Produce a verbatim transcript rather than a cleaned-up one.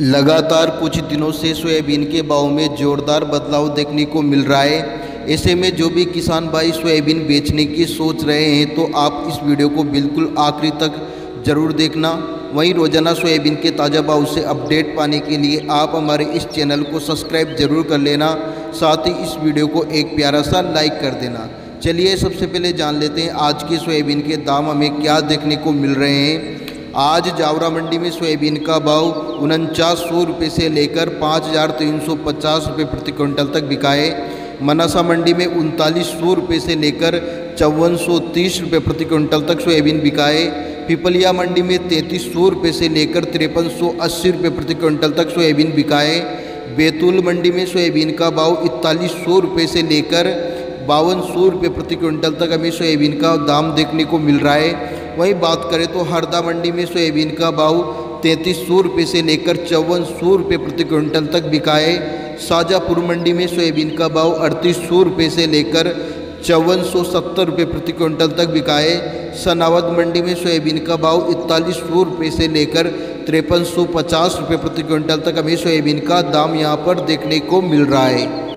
लगातार कुछ दिनों से सोयाबीन के भाव में जोरदार बदलाव देखने को मिल रहा है। ऐसे में जो भी किसान भाई सोयाबीन बेचने की सोच रहे हैं तो आप इस वीडियो को बिल्कुल आखिरी तक ज़रूर देखना। वहीं रोज़ाना सोयाबीन के ताज़ा भाव से अपडेट पाने के लिए आप हमारे इस चैनल को सब्सक्राइब जरूर कर लेना, साथ ही इस वीडियो को एक प्यारा सा लाइक कर देना। चलिए सबसे पहले जान लेते हैं आज के सोयाबीन के दाम हमें क्या देखने को मिल रहे हैं। आज जावरा मंडी में सोयाबीन का भाव उनचास सौ रुपये से लेकर पाँच हज़ार तीन सौ पचास रुपये प्रति क्विंटल तक बिका है। मनासा मंडी में उनतालीस सौ रुपये से लेकर चौवन सौ तीस रुपये प्रति क्विंटल तक सोयाबीन बिका है। पिपलिया मंडी में तैंतीस सौ रुपये से लेकर तिरपन सौ अस्सी रुपये प्रति क्विंटल तक सोयाबीन बिका है। बैतूल मंडी में सोयाबीन का भाव इकतालीस सौ रुपये से लेकर बावन सौ रुपये प्रति क्विंटल तक हमें सोयाबीन का दाम देखने को मिल रहा है। वहीं बात करें तो हरदा मंडी में सोयाबीन का भाव तैंतीस सौ रुपये से लेकर चौवन सौ रुपये प्रति क्विंटल तक बिका है। शाजापुर मंडी में सोयाबीन का भाव अड़तीस सौ रुपये से लेकर चौवन सौ सत्तर रुपये प्रति क्विंटल तक बिका है। सनावद मंडी में सोयाबीन का भाव इकतालीस सौ रुपये से लेकर तिरपन सौ पचास रुपये प्रति क्विंटल तक हमें सोयाबीन का दाम यहाँ पर देखने को मिल रहा है।